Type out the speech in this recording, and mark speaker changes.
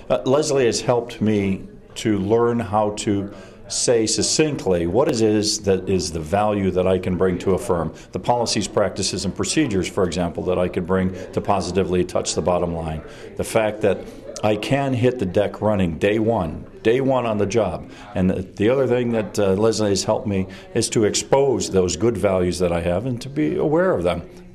Speaker 1: Leslie has helped me to learn how to say succinctly what it is that is the value that I can bring to a firm. The policies, practices, and procedures, for example, that I could bring to positively touch the bottom line. The fact that I can hit the deck running day one on the job. And the other thing that Leslie has helped me is to expose those good values that I have and to be aware of them.